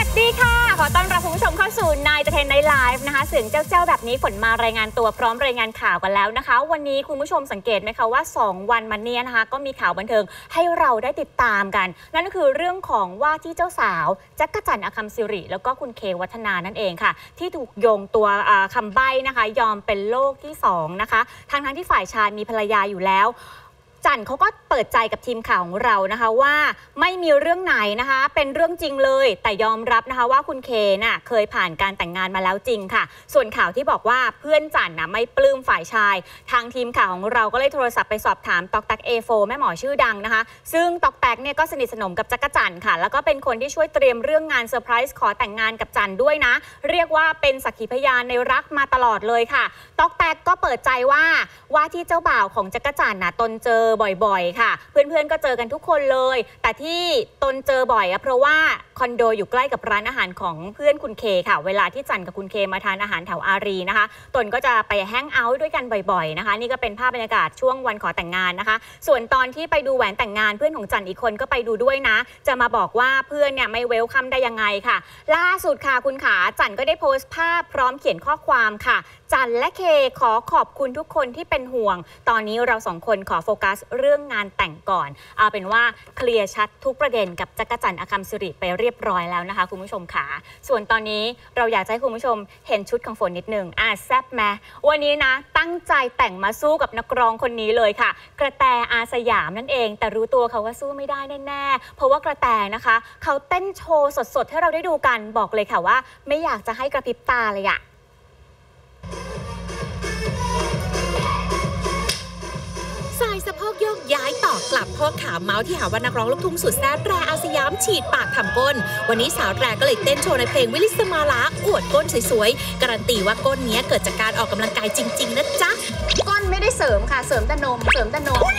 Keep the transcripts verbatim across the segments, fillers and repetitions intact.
ดีค่ะขอต้อนรับคุณผู้ชมเข้าสู่นายจะเทนไนท์ไลฟ์นะคะเสียงเจ้าๆแบบนี้ฝนมารายงานตัวพร้อมรายงานข่าวกันแล้วนะคะวันนี้คุณผู้ชมสังเกตไหมคะว่าสองวันมานี้นะคะก็มีข่าวบันเทิงให้เราได้ติดตามกันนั่นก็คือเรื่องของว่าที่เจ้าสาวจักรจันทร์อคัมศิริแล้วก็คุณเควัฒนานั่นเองค่ะที่ถูกโยงตัวคำใบ้นะคะยอมเป็นโลกที่สองนะคะทั้งทั้งที่ฝ่ายชายมีภรรยาอยู่แล้วจันเขาก็เปิดใจกับทีมข่าวของเรานะคะว่าไม่มีเรื่องไหนนะคะเป็นเรื่องจริงเลยแต่ยอมรับนะคะว่าคุณเคน่ะเคยผ่านการแต่งงานมาแล้วจริงค่ะส่วนข่าวที่บอกว่าเพื่อนจันนะไม่ปลื้มฝ่ายชายทางทีมข่าวของเราก็เลยโทรศัพท์ไปสอบถามตอกแตก เอ โฟร์ แม่หมอชื่อดังนะคะซึ่งตอกแตกเนี่ยก็สนิทสนมกับจักรจันทร์ค่ะแล้วก็เป็นคนที่ช่วยเตรียมเรื่องงานเซอร์ไพรส์ขอแต่งงานกับจันด้วยนะเรียกว่าเป็นสักขีพยานในรักมาตลอดเลยค่ะตอกแตกก็เปิดใจว่าว่าที่เจ้าบ่าวของจักรจันทร์นะตนเจอบ่อยๆค่ะเพื่อนๆก็เจอกันทุกคนเลยแต่ที่ตนเจอบ่อยอะเพราะว่าคอนโดอยู่ใกล้กับร้านอาหารของเพื่อนคุณเคค่ะเวลาที่จันกับคุณเคมาทานอาหารแถวอารีนะคะตนก็จะไปแฮงเอาท์ด้วยกันบ่อยๆนะคะนี่ก็เป็นภาพบรรยากาศช่วงวันขอแต่งงานนะคะส่วนตอนที่ไปดูแหวนแต่งงานเพื่อนของจันอีกคนก็ไปดูด้วยนะจะมาบอกว่าเพื่อนเนี่ยไม่เวลคัมได้ยังไงค่ะล่าสุดค่ะคุณขาจันก็ได้โพสต์ภาพพร้อมเขียนข้อความค่ะจันและเคขอขอบคุณทุกคนที่เป็นห่วงตอนนี้เราสองคนขอโฟกัสเรื่องงานแต่งก่อนเอาเป็นว่าเคลียร์ชัดทุกประเด็นกับจักรจันทร์อคัมศิริไปเรียบร้อยแล้วนะคะคุณผู้ชมค่ะส่วนตอนนี้เราอยากให้คุณผู้ชมเห็นชุดของฝนนิดหนึ่งอ่ะแซ่บไหมวันนี้นะตั้งใจแต่งมาสู้กับนักร้องคนนี้เลยค่ะกระแตอาสยามนั่นเองแต่รู้ตัวเขาว่าสู้ไม่ได้แน่ๆเพราะว่ากระแตนะคะเขาเต้นโชว์สดๆให้เราได้ดูกันบอกเลยค่ะว่าไม่อยากจะให้กระพริบตาเลยอะสายสะโพกโยกย้ายต่อกลับพ่อขาเมาส์ที่หาว่านักร้องลูกทุ่งสุดแซ่บแตรอาสยามฉีดปากทำก้นวันนี้สาวแตรก็เลยเต้นโชว์ในเพลงวิลิสมาลาอวดก้นสวยๆการันตีว่าก้นนี้เกิดจากการออกกำลังกายจริงๆนะจ๊ะก้นไม่ได้เสริมค่ะเสริมแต่นมเสริมแต่นม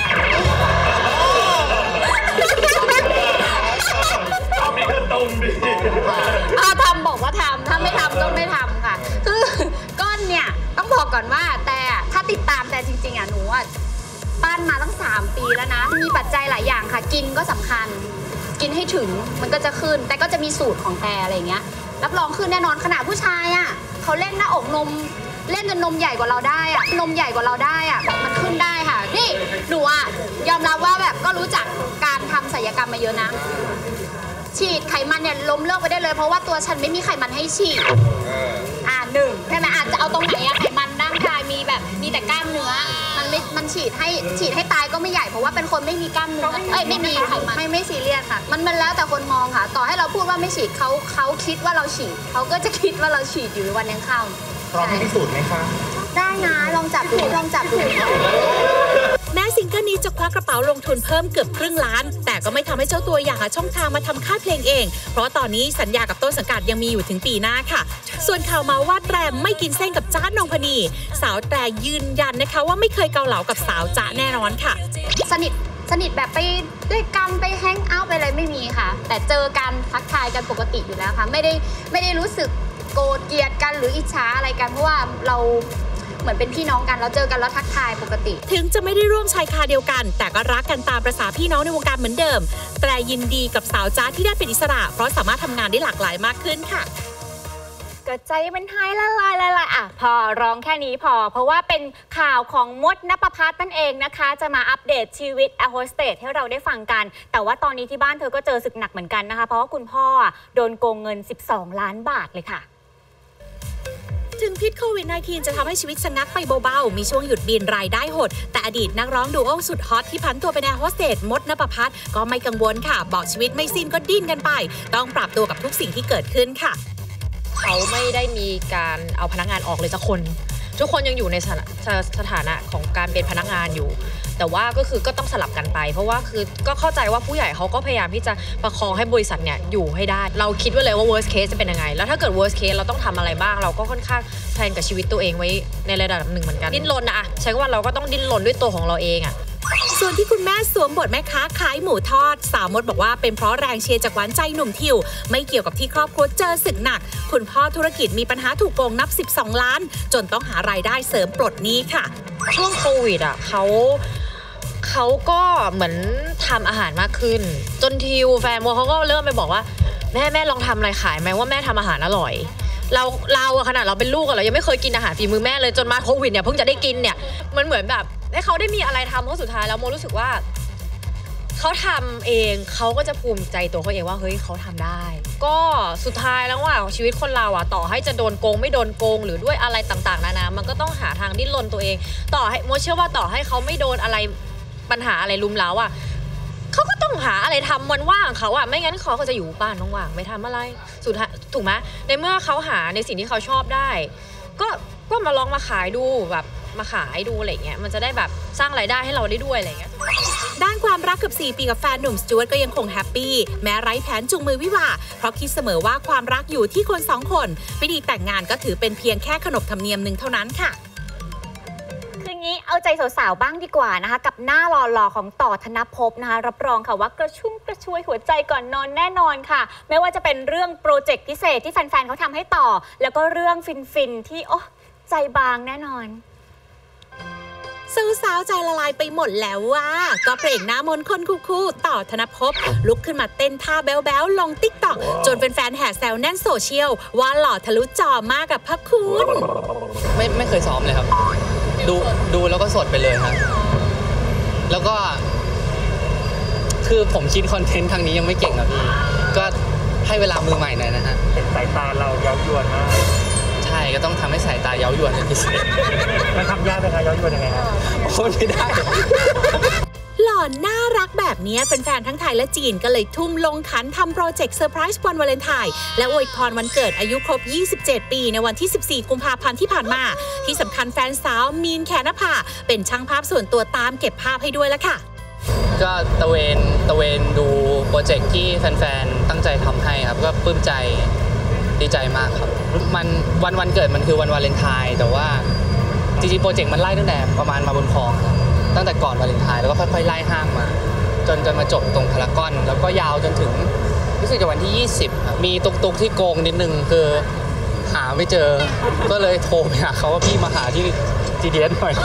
ทำนี่คือตรงดิถ้าทำบอกว่าทำถ้าไม่ทำก็ไม่ทำค่ะคือก้นเนี่ยต้องบอกก่อนว่าแต่ถ้าติดตามแต่จริงๆอ่ะหนูอ่ะปั้นมาตั้งสามปีแล้วนะมีปัจจัยหลายอย่างค่ะกินก็สำคัญกินให้ถึงมันก็จะขึ้นแต่ก็จะมีสูตรของแต่อะไรเงี้ยรับรองขึ้นแน่นอนขนาดผู้ชายอ่ะเขาเล่นหน้าอกนมเล่นจนนมใหญ่กว่าเราได้อ่ะนมใหญ่กว่าเราได้อ่ะมันขึ้นได้ค่ะนี่หนูอ่ะยอมรับว่าแบบก็รู้จักการทำศัลยกรรมมาเยอะนะฉีดไขมันเนี่ยล้มเลิกไปได้เลยเพราะว่าตัวฉันไม่มีไขมันให้ฉีดอ่าหนึ่งใช่ไหมอาจจะเอาตรงไหนอะไขมันร่างกายมีแบบมีแต่กล้ามเนื้อมันไม่มันฉีดให้ฉีดให้ตายก็ไม่ใหญ่เพราะว่าเป็นคนไม่มีกล้ามเนื้อเอ้ยไม่มีไขมันไม่ไม่ซีเรียสค่ะมันมันแล้วแต่คนมองค่ะต่อให้เราพูดว่าไม่ฉีดเขาเขาคิดว่าเราฉีดเขาก็จะคิดว่าเราฉีดอยู่วันยังค่ำพร้อมพิสูจน์ไหมคะได้นะลองจับดูลองจับดูแม้ซิงเกิลนี้จะคว้ากระเป๋าลงทุนเพิ่มเกือบครึ่งล้านแต่ก็ไม่ทำให้เจ้าตัวอยากหาช่องทางมาทำค่ายเพลงเองเพราะตอนนี้สัญญากับต้นสังกัดยังมีอยู่ถึงปีหน้าค่ะส่วนข่าวมาว่าแตรไม่กินเส้นกับจ๊ะนงพนีสาวแตรยืนยันนะคะว่าไม่เคยเกาเหลากับสาวจ๊ะแน่นอนค่ะสนิทสนิทแบบไปด้วยกันไปแฮงเอาท์ไปอะไรไม่มีค่ะแต่เจอกันทักทายกันปกติอยู่แล้วค่ะไม่ได้ไม่ได้รู้สึกโกรธเกลียดกันหรืออิจฉาอะไรกันเพราะว่าเราเหมือนเป็นพี่น้องกันเราเจอกันแล้วทักทายปกติถึงจะไม่ได้ร่วมชายคาเดียวกันแต่ก็รักกันตามประสาพี่น้องในวงการเหมือนเดิมแต่ยินดีกับสาวจ๊ะที่ได้เป็นอิสระเพราะสามารถทำงานได้หลากหลายมากขึ้นค่ะก็ใจเป็นไฮละลายละลายอ่ะพอร้องแค่นี้พอเพราะว่าเป็นข่าวของมดณปภาสนั่นเองนะคะจะมาอัปเดตชีวิตแอร์โฮสเตสให้เราได้ฟังกันแต่ว่าตอนนี้ที่บ้านเธอก็เจอศึกหนักเหมือนกันนะคะเพราะว่าคุณพ่อโดนโกงเงินสิบสองล้านบาทเลยค่ะถึงพิษโควิด สิบเก้า จะทำให้ชีวิตชะงักไปเบาๆมีช่วงหยุดบินรายได้หดแต่อดีตนักร้องดูโอสุดฮอตที่ผันตัวเป็นแอร์โฮสเตสมดณปภาสก็ไม่กังวลค่ะบอกชีวิตไม่สิ้นก็ดิ้นกันไปต้องปรับตัวกับทุกสิ่งที่เกิดขึ้นค่ะเขาไม่ได้มีการเอาพนักงานออกเลยสักคนทุกคนยังอยู่ในสถานะของการเป็นพนักงานอยู่แต่ว่าก็คือก็ต้องสลับกันไปเพราะว่าคือก็เข้าใจว่าผู้ใหญ่เขาก็พยายามที่จะประคองให้บริษัทเนี่ยอยู่ให้ได้เราคิดไว้เลยว่า worst case จะเป็นยังไงแล้วถ้าเกิด worst case เราต้องทำอะไรบ้างเราก็ค่อนข้างแพลนกับชีวิตตัวเองไว้ในระดับหนึ่งเหมือนกันดิ้นรนนะใช้ว่าเราก็ต้องดิ้นรนด้วยตัวของเราเองอะส่วนที่คุณแม่สวมบทแม่ค้าขายหมูทอดสาวมดบอกว่าเป็นเพราะแรงเชียร์จากหวานใจหนุ่มทิวไม่เกี่ยวกับที่ครอบครัวเจอศึกหนักคุณพ่อธุรกิจมีปัญหาถูกโกงนับสิบสองล้านจนต้องหารายได้เสริมปลดหนี้ค่ะช่วงโควิดอ่ะเขาเขาก็เหมือนทำอาหารมากขึ้นจนทิวแฟนโมเขาก็เริ่มไปบอกว่าแม่แม่ลองทำอะไรขายไหมว่าแม่ทำอาหารอร่อยเราเราอะขนาดเราเป็นลูกอะเรายังไม่เคยกินอาหารฝีมือแม่เลยจนมาโควิดเนี่ยเพิ่งจะได้กินเนี่ยมันเหมือนแบบให้เขาได้มีอะไรทำเพราะสุดท้ายแล้วโมรู้สึกว่าเขาทำเองเขาก็จะภูมิใจตัวเขาเองว่าเฮ้ยเขาทำได้ก็สุดท้ายแล้วว่าชีวิตคนเราอะต่อให้จะโดนโกงไม่โดนโกงหรือด้วยอะไรต่างๆนานามันก็ต้องหาทางดิ้นรนตัวเองต่อให้โมเชื่อว่าต่อให้เขาไม่โดนอะไรปัญหาอะไรลุมเล้าอะเขาก็ต้องหาอะไรทำวันว่างเขาอะไม่งั้นเขาก็จะอยู่บ้านว่างๆไม่ทำอะไรสุดท้ายถูกไหมในเมื่อเขาหาในสิ่งที่เขาชอบได้ก็ก็มาลองมาขายดูแบบมาขายดูอะไรเงี้ยมันจะได้แบบสร้างรายได้ให้เราได้ด้วยอะไรเงี้ยด้านความรักเกือบสี่ปีกับแฟนหนุ่มสจ๊วตก็ยังคงแฮปปี้แม้ไร้แผนจูงมือวิวาห์เพราะคิดเสมอว่าความรักอยู่ที่คนสองคนพิธีแต่งงานก็ถือเป็นเพียงแค่ขนบธรรมเนียมหนึ่งเท่านั้นค่ะคืองี้เอาใจสาวๆบ้างดีกว่านะคะกับหน้าหล่อๆของต่อธนภพนะคะรับรองค่ะว่ากระชุ่มกระชวยหัวใจก่อนนอนแน่นอนค่ะไม่ว่าจะเป็นเรื่องโปรเจกต์พิเศษที่แฟนๆเขาทำให้ต่อแล้วก็เรื่องฟินๆที่โอ้ใจบางแน่นอนสู้สาวใจละลายไปหมดแล้วว่าก็เพลงหน้ามนต์คนคู่ๆต่อธนภพลุกขึ้นมาเต้นท่าแบ๊วๆลงติ๊กต็อกจนเป็นแฟนแห่แซวแน่นโซเชียลว่าหล่อทะลุจอมากกับพระคุณไม่ไม่เคยซ้อมเลยครับดูดูแล้วก็สดไปเลยครับแล้วก็คือผมคิดคอนเทนต์ครั้งนี้ยังไม่เก่งครับพี่ก็ให้เวลามือใหม่หน่อยนะฮะเห็นสายตาเราเย้ายวนมากใช่ก็ต้องทำให้สายตาเย้ายวนเป็นพิเศษมันทำยากไหมคะเย้ายวนยังไงครับโอ้ไม่ได้หล่อน่ารักแบบนี้แฟนๆทั้งไทยและจีนก็เลยทุ่มลงขันทำโปรเจกต์เซอร์ไพรส์วันวาเลนไทน์และอวยพรวันเกิดอายุครบยี่สิบเจ็ดปีในวันที่สิบสี่กุมภาพันธ์ที่ผ่านมาที่สำคัญแฟนสาวมีนแขนภาเป็นช่างภาพส่วนตัวตามเก็บภาพให้ด้วยละค่ะก็ตะเวนตะเวนดูโปรเจกต์ที่แฟนๆตั้งใจทำให้ครับก็ปลื้มใจดีใจมากครับมันวันวันเกิดมันคือวันวาเลนไทน์แต่ว่าจริงๆโปรเจกต์มันไล่ตั้งแต่ประมาณมาบนคลองตั้งแต่ก่อนวาเลนไทน์แล้วก็ค่อยๆไล่ห้างมาจนจนมาจบตรงพารากอนแล้วก็ยาวจนถึงรู้สึกจะวันที่ยี่สิบมีตุกตุกที่โกงนิดนึงคือหาไม่เจอก็เลยโทรไปหาเขาว่าพี่มาหาที่ จี ดี เอส หน่อย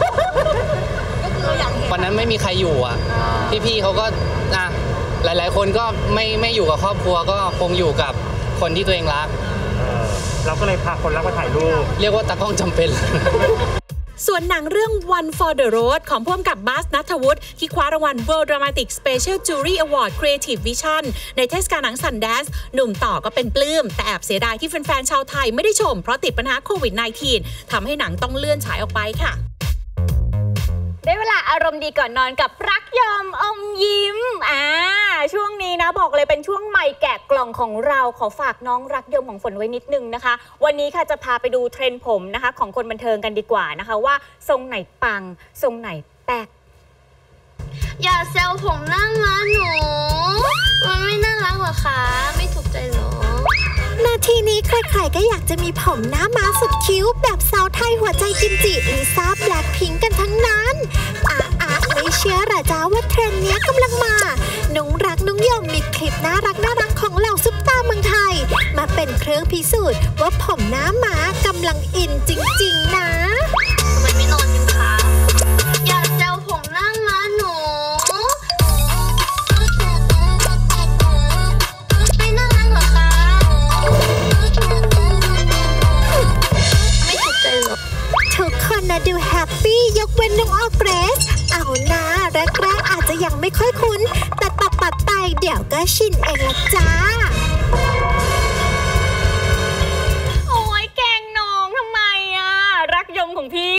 วันนั้นไม่มีใครอยู่อ่ะพี่ๆเขาก็อ่ะหลายๆคนก็ไม่ไม่อยู่กับครอบครัวก็คงอยู่กับคนที่ตัวเองรักเราก็เลยพาคนรักมาถ่ายรูปเรียกว่าตากล้องจำเป็นส่วนหนังเรื่อง One for the Road ของผู้กำกับบาส ณัฐวุฒิที่คว้ารางวัล World Dramatic Special Jury Award Creative Vision ในเทศกาลหนังซันแดนซ์หนุ่มต่อก็เป็นปลื้มแต่แอบเสียดายที่แฟนๆชาวไทยไม่ได้ชมเพราะติดปัญหาโควิด สิบเก้า ทำให้หนังต้องเลื่อนฉายออกไปค่ะได้เวลาอารมณ์ดีก่อนนอนกับรักยอมอมยิ้มอ่าช่วงนี้นะบอกเลยเป็นช่วงใหม่แกะกล่องของเราขอฝากน้องรักยมของฝนไว้นิดนึงนะคะวันนี้ค่ะจะพาไปดูเทรนด์ผมนะคะของคนบันเทิงกันดีกว่านะคะว่าทรงไหนปังทรงไหนแตกอย่าแซวผมหน้าม้าหนูมันไม่น่ารักหรอคะไม่ถูกใจหรอนาทีนี้ใครๆก็อยากจะมีผมหน้าม้าสุดคิ้วแบบสาวไทยหัวใจกิมจิลิซ่าแบล็คพิงค์กันทั้งนั้นอ่ะอ่ะไม่เชื่อหรอจ้าว่าเทรนด์นี้กำลังมาน้องรักน้องยมมีคลิปน่ารักน่ารักของเหล่าซุปตาเมืองไทยมาเป็นเครื่องพิสูจน์ว่าผมหน้าม้ากำลังอินจริงๆนะทำไมไม่นอนกันคะอย่าแซวผมหน้าม้าหนูไม่น่ารักหรอคะไม่ถูกใจหรอทุกคนนะดูแฮปปี้ยกเว้นน้องออร์เกรสเอานะแรกๆอาจจะยังไม่ค่อยคุ้นแต่ปัดๆไปเดี๋ยวก็ชินเองละจ้าโอ้ยแกล้งน้องทำไมอ่ะรักยมของพี่